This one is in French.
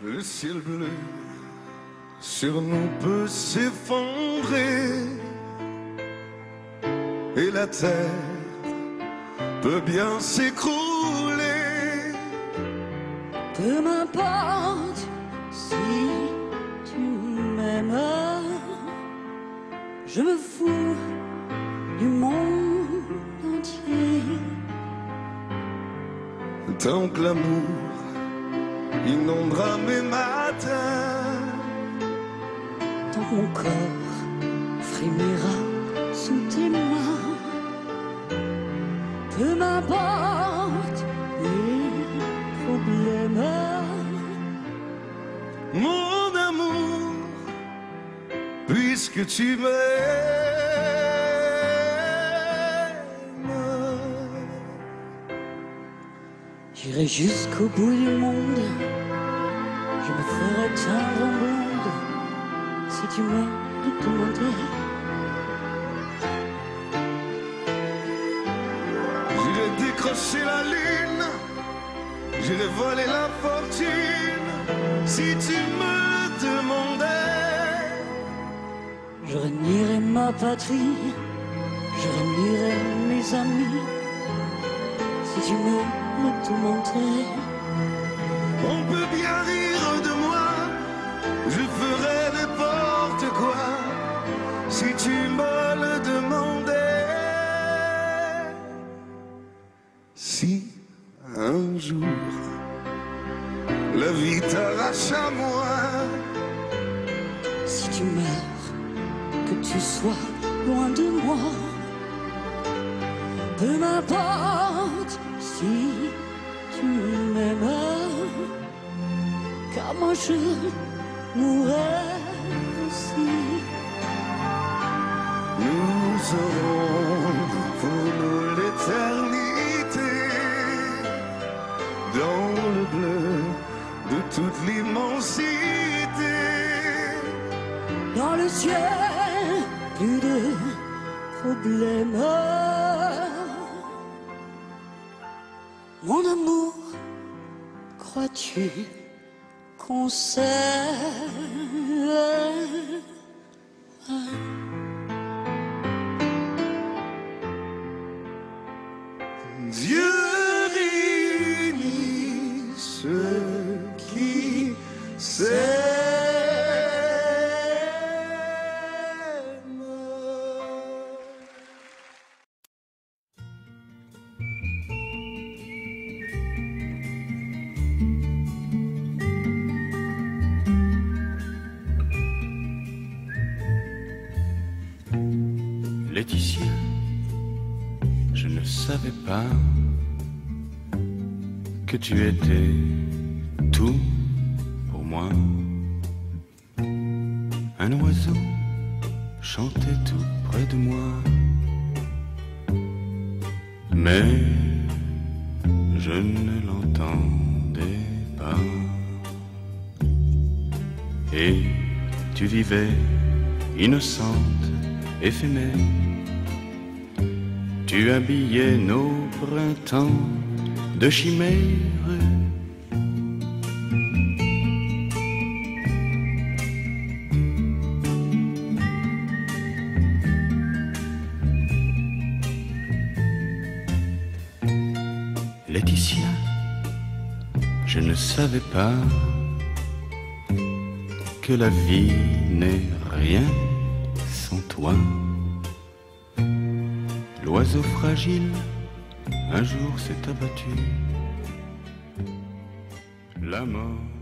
Le ciel bleu sur nous peut s'effondrer et la terre peut bien s'écrouler. Peu m'importe si tu m'aimes, je me fous du monde entier. Tant que l'amour inondera mes matins, tant que mon corps frémira sous tes mains, peu m'importe les problèmes. mon amour, puisque tu m'aimes. J'irai jusqu'au bout du monde, je me ferai teindre en blonde si tu me le demandais. J'irai décrocher la lune, j'irai voler la fortune si tu me le demandais. Je renierai ma patrie, je renierai mes amis si tu me le demandais. On peut bien rire de moi, je ferai n'importe quoi si tu me le demandais. Si un jour la vie t'arrache à moi, Si tu meurs, que tu sois loin de moi, peu m'importe si tu m'aimes, car moi je mourrai aussi. nous aurons pour nous l'éternité dans le bleu de toute l'immensité. Dans le ciel, plus de problèmes. Mon amour, crois-tu qu'on s'aime? Dieu réunit ceux qui s'aiment. Laetitia, je ne savais pas que tu étais tout pour moi. Un oiseau chantait tout près de moi, mais je ne l'entendais pas. Et tu vivais innocente, éphémère. Tu habillais nos printemps de chimères. Laetitia, je ne savais pas que la vie n'est rien sans toi. L'oiseau fragile, un jour s'est abattu. La mort